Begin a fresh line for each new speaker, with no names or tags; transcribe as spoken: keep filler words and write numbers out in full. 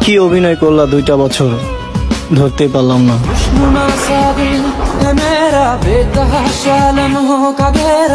কি অভিনয় করলা দুইটা বছর, ধরতে পারলাম না।